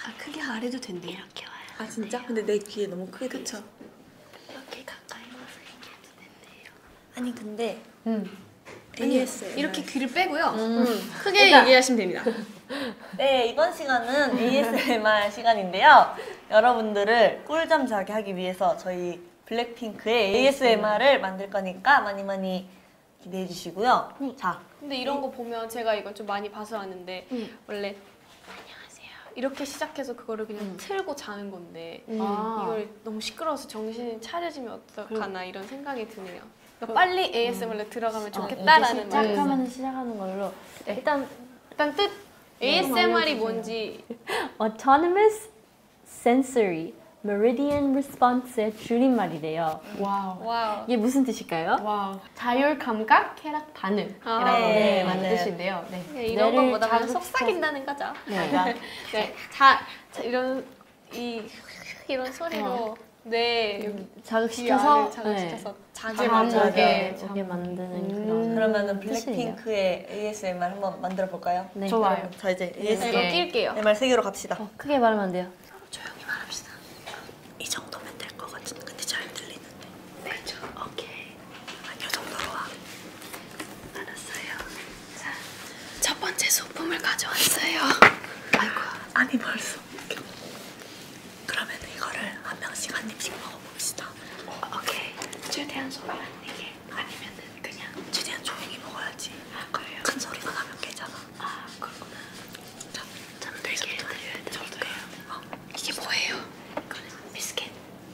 크게 말해도 된대요. 이렇게 와요. 아 진짜? 근데 내 귀에 너무 크게 그쵸? 이렇게 가까이 와서 얘기해도 된대요. 아니 근데 아니요. ASMR 이렇게 귀를 빼고요. 크게 얘기하시면 됩니다. 네, 이번 시간은 ASMR 시간인데요. 여러분들을 꿀잠 자게 하기 위해서 저희 블랙핑크의 ASMR을 만들 거니까 많이 많이 기대해 주시고요. 자, 근데 이런 거 보면 제가 이거 좀 많이 봐서 아는데 원래 안녕하세요 이렇게 시작해서 그거를 그냥 틀고 자는 건데 이걸 너무 시끄러워서 정신이 차려지면 어떡하나 이런 생각이 드네요. 그러니까 빨리 ASMR로 들어가면 좋겠다라는 시작하면 시작하는 걸로. 네. 일단 뜻 ASMR이 뭔지 Autonomous Sensory Meridian Response의 줄임말이래요. 와우. 이게 무슨 뜻일까요? 와우. 자율 감각 쾌락 반응이라는 네, 맞아요. 뜻인데요. 네. 네, 이런 뇌를 것보다는 자극시켜서- 속삭인다는 거죠. 네. 네, 이런 이런 소리로 뇌 자극시켜서 자극시켜서 자게 잠을 만들게. 오게 만드는 그런 그러면은 뜻이네요. 블랙핑크의 ASMR 한번 만들어 볼까요? 네. 좋아요. 자, 이제 이거 ASMR 낄게요. 세계로 갑시다. 크게 말하면 안 돼요. 조용히 말합시다. 이 정도면 될 것 같은 근데 잘 들리는데. 그렇죠. 오케이. 이 정도로 와. 알았어요. 자, 첫 번째 소품을 가져왔어요. 아이고, 아니 벌써. 그러면 이거를 한 명씩 한 입씩 먹어봅시다. 오케이. 최대한 소리 안 내게. 아니면은 그냥. 최대한 조용히 먹어야지. 그래요? 큰 소리가 나면 깨잖아. 아, 그렇구나. 자, 잠들게 해드려야 돼. 저도요. 이게 뭐예요? 이거는 비스켓.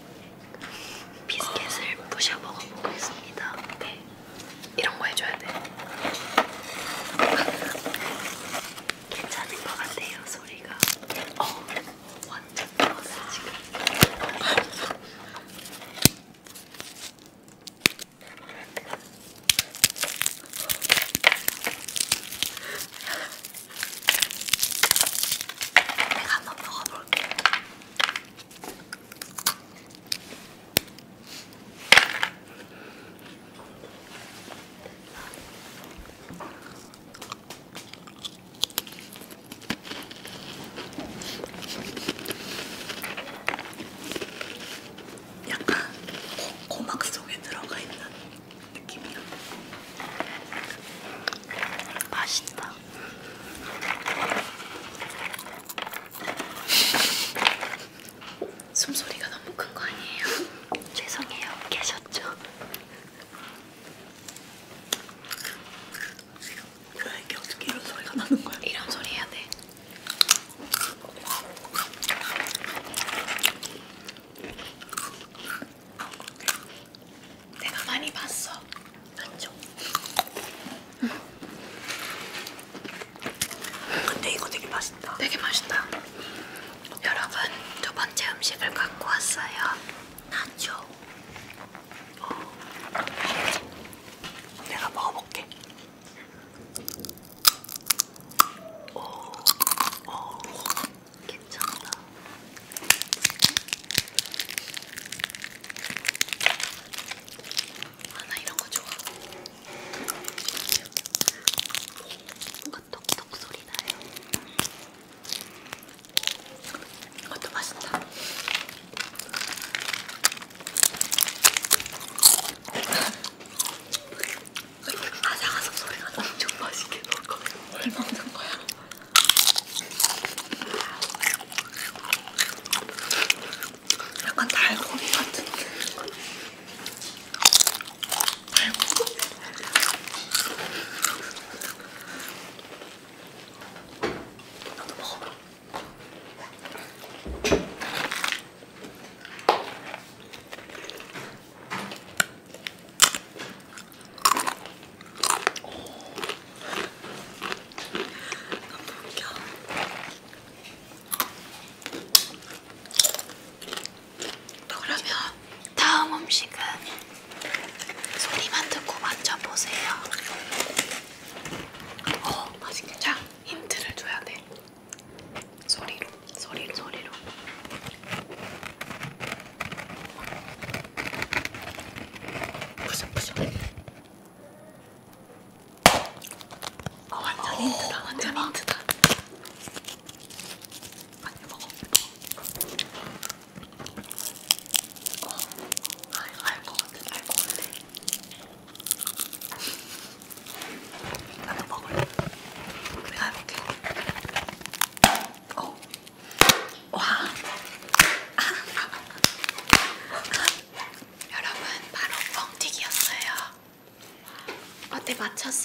비스켓을 부셔 먹어보겠습니다. 네. 이런 거 해줘야 돼. 괜찮은 것 같아요, 소리가. 완전 좋았어, 지금. 내가 한번 먹어볼게. 약간 고막 속에 들어가 있는 느낌이야. 맛있다. 숨소리가 너무 큰 거 아니에요? 죄송해요. 계셨죠? 이게 어떻게 이런 소리가 나는 거야? 이런 소리 해야 돼. 내가 많이 봤어. 맞죠? 근데 이거 되게 맛있다. 되게 맛있다. 여러분, 두 번째 음식을 갖고 왔어요. 나죠? 내가 먹어볼게. 괜찮다. 나 이런 거 좋아. 뭔가 톡톡 소리 나요. 이것도 맛있다.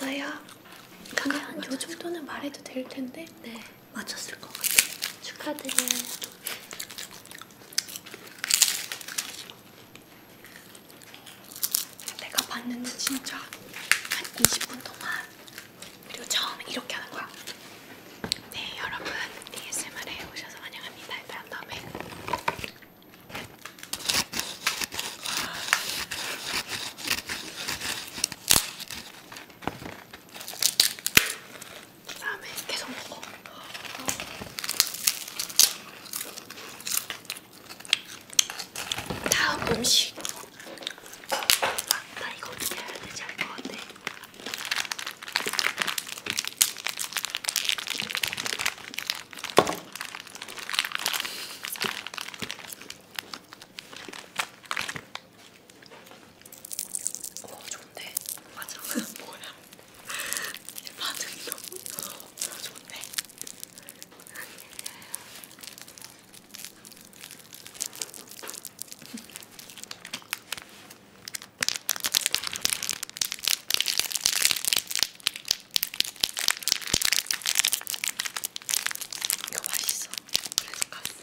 맞췄어요? 그냥 요 정도는 말해도 될 텐데. 네, 맞췄을 것 같아요. 축하드려요. 내가 봤는데 진짜 한 20분 동안, 그리고 처음에 이렇게 하는 거야. 네, 여러분 DSMR에 오셔서 환영합니다. 일단 한 다음에 계속 먹어. 다음 음식. 나 이거 어떻게 해야 되지 알 것 같아. 오, 좋은데? 맞아. 뭐야? 반응이 너무 좋은데? 이거 맛있어. 그래서 갔어.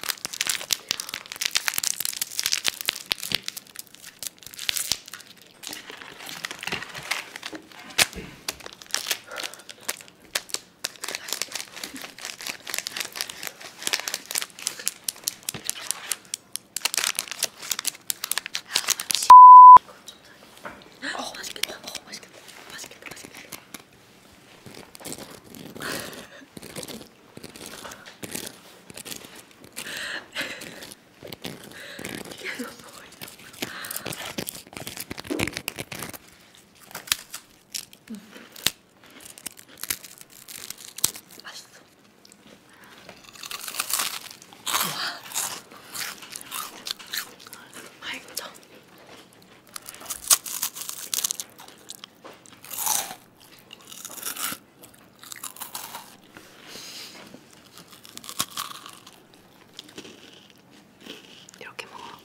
맛있겠다. 맛있겠다. 맛있겠다. 맛있겠다. 이게 너무 맛있어. 맛있다. 이렇게 먹어.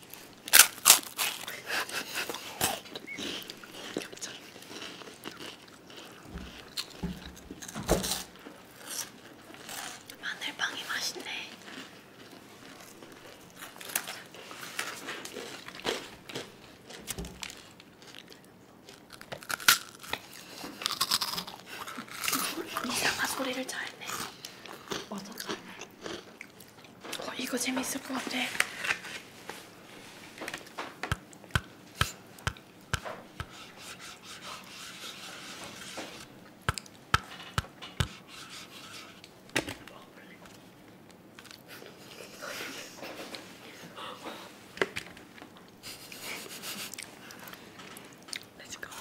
마늘빵이 맛있네. 이상한 소리를 잘 내. 맞아. 이거 재밌을 것 같아. Let's go.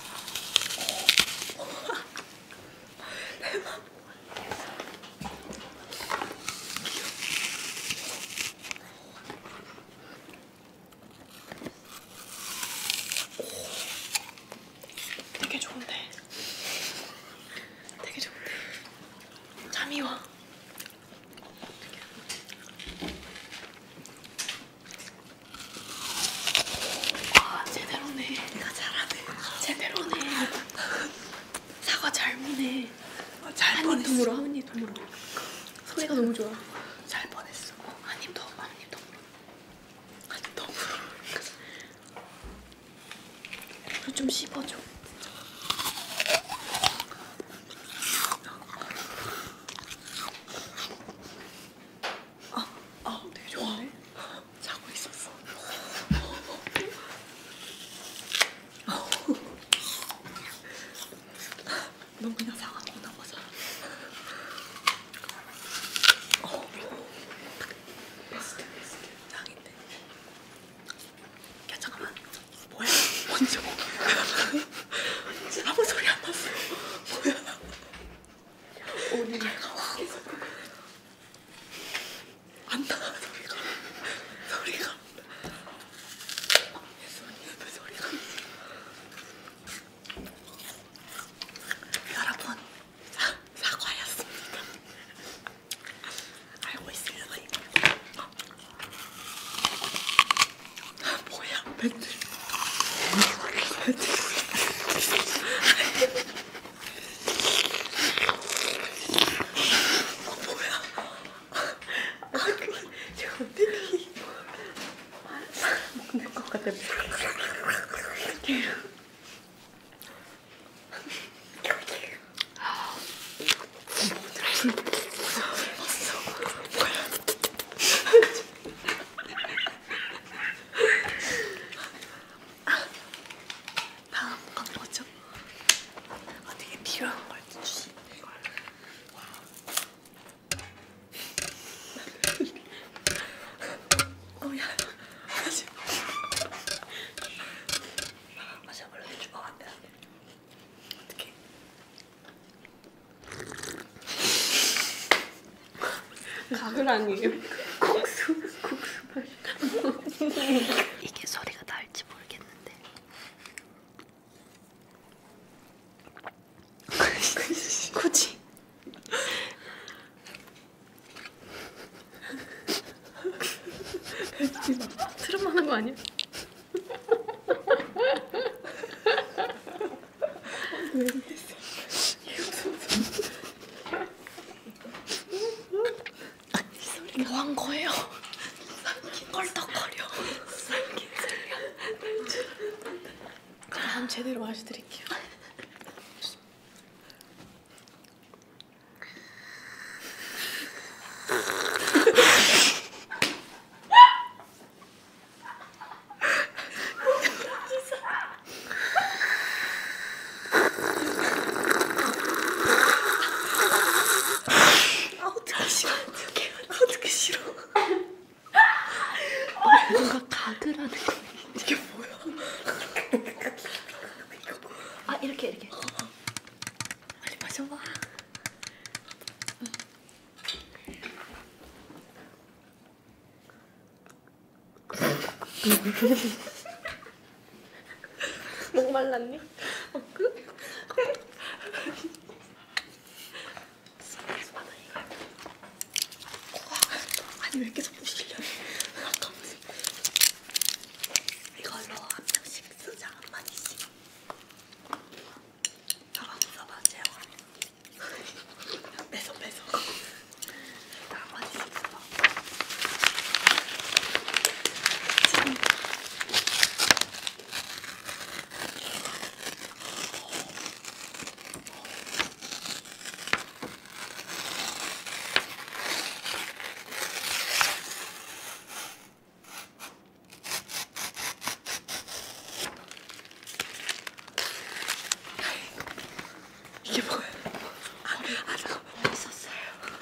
되게 좋은데. 되게 좋은데. 잠이 와. 와, 제대로네. 내가 잘하네. 제대로네. 사과 잘 무네. 잘 뻔했어. 한 입 더 물어, 한 입 더 물어. 소리가 너무 좋아. 잘 뻔했어. 한 입 더, 한 입 더 물어. 한 입 더 물어. 그리고 좀 씹어줘. 되게 좋은데? 자고 있었어. 넌 그냥 사과 먹나 보자. 베스트 짱인데. 야, 잠깐만. 뭐야? 언제 먹어? 아무 소리 안 났어. 뭐야? 오늘 안 나. 소리가 안 나. 소리가 여러분, 사과였습니다. 알고 있으려나 이거? 뭐야? 배틀. 먹는 것 같아. 다음 건 뭐죠? 어떻게 필요한 걸 주시? 야, 마셔볼래? 주먹한테 어떻게? 가글 아니에요? 국수 이게 소리가 날지 모르겠는데. 굳이? 트름 하는 거 아니야? 뭐 한 거예요? 껄떡거려. 그럼 제대로 마셔드릴게요. 어떻게 싫어? 뭔가 가글하는 거. 이게 뭐야? 아 이렇게. 빨리 마셔봐. 목 말랐니? 아니 왜 이렇게 자꾸 실려? 이걸로 한 명씩 쓰자. 한 마디씩. 써봐 재영아. 뺏어 한 마디씩 써봐. 이게 뭐야? 잠깐만. 있었어요.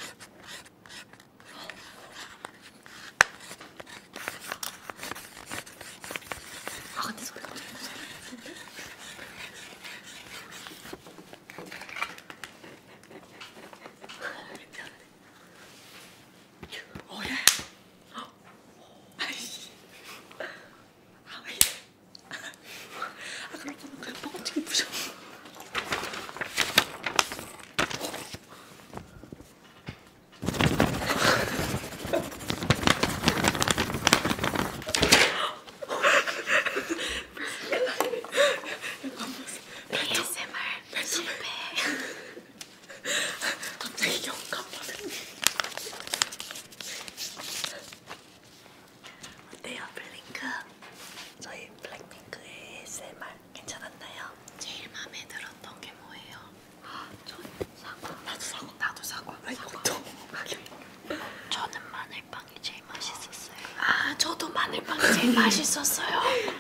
근데 소리가 너무 잘하는데? 미안해. 야. 아이씨. 왜 이래? 그럴 거면 그냥 뻥튀기 부셔. ASMR 실패. 갑자기 영감 받은. 어때요, 블링크? 저희 블랙핑크의 ASMR 괜찮았나요? 제일 마음에 들었던 게 뭐예요? 전 사과. 나도 사과. 아니, 또. 저는 마늘빵이 제일 맛있었어요. 아, 저도 마늘빵이 제일 맛있었어요.